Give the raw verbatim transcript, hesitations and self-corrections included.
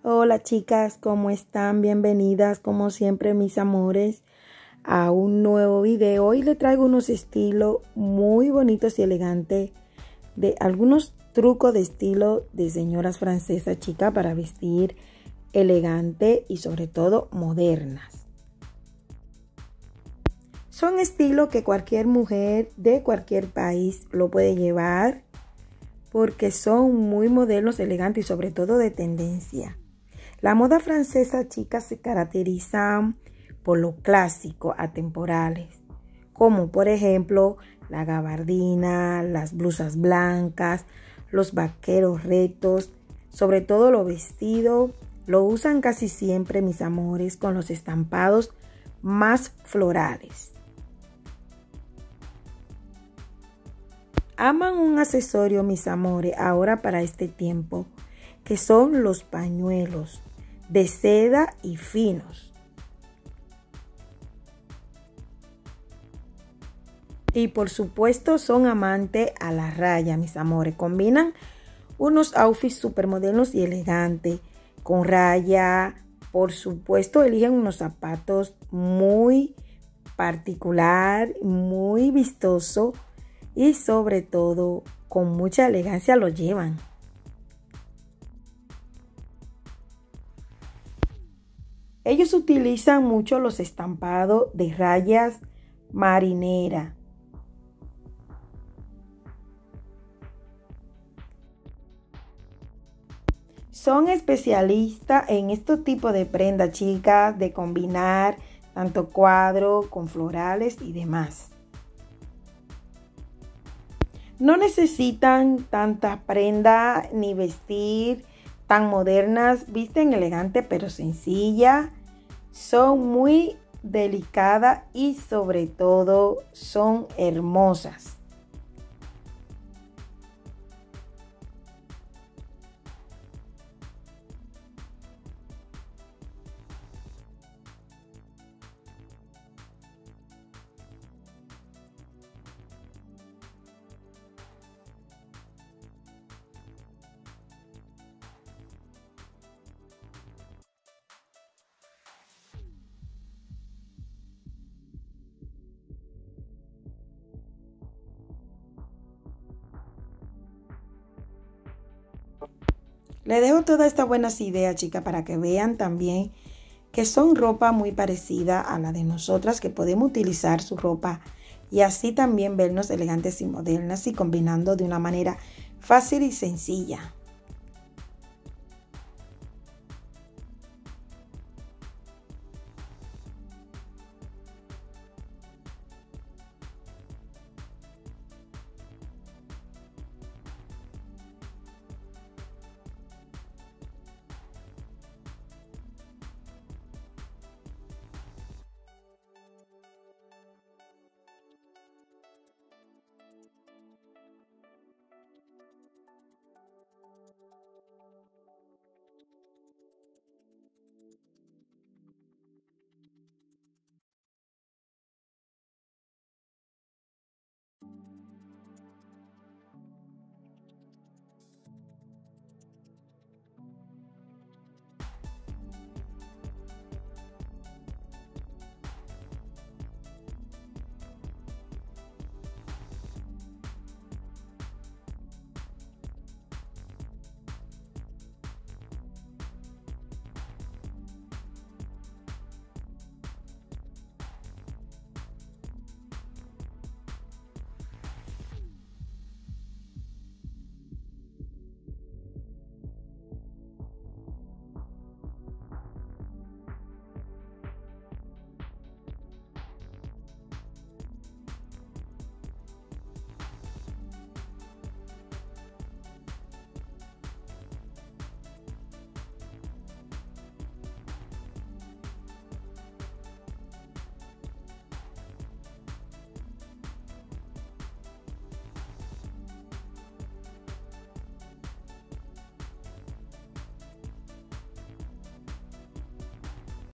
Hola chicas, ¿cómo están? Bienvenidas como siempre mis amores a un nuevo video. Hoy les traigo unos estilos muy bonitos y elegantes de algunos trucos de estilo de señoras francesas, chicas, para vestir elegante y sobre todo modernas. Son estilos que cualquier mujer de cualquier país lo puede llevar porque son muy modernos, elegantes y sobre todo de tendencia. La moda francesa, chicas, se caracteriza por lo clásico, atemporales, como por ejemplo la gabardina, las blusas blancas, los vaqueros rectos, sobre todo los vestidos, lo usan casi siempre, mis amores, con los estampados más florales. Aman un accesorio, mis amores, ahora para este tiempo, que son los pañuelos de seda y finos. Y por supuesto son amantes a la raya, mis amores. Combinan unos outfits súper modernos y elegantes con raya. Por supuesto eligen unos zapatos muy particular, muy vistoso y sobre todo con mucha elegancia lo llevan. Ellos utilizan mucho los estampados de rayas marinera. Son especialistas en este tipo de prendas, chicas, de combinar tanto cuadros con florales y demás. No necesitan tantas prendas ni vestir tan modernas, visten elegante pero sencilla, son muy delicadas y sobre todo son hermosas. Les dejo todas estas buenas ideas, chicas, para que vean también que son ropa muy parecida a la de nosotras, que podemos utilizar su ropa y así también vernos elegantes y modernas y combinando de una manera fácil y sencilla.